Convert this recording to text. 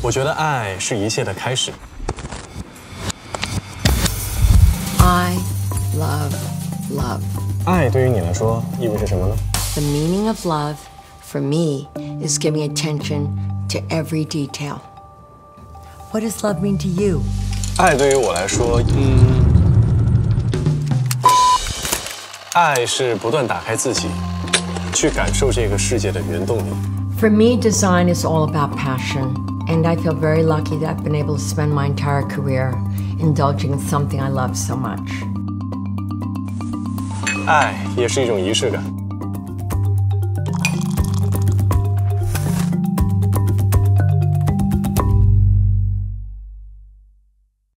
我觉得爱是一切的开始。 I love love. 爱对于你来说意味着什么呢？ The meaning of love, for me, is giving attention to every detail. What does love mean to you? 爱对于我来说，爱是不断打开自己，去感受这个世界的原动力。 For me, design is all about passion, and I feel very lucky that I've been able to spend my entire career indulging in something I love so much. 爱也是一种仪式感。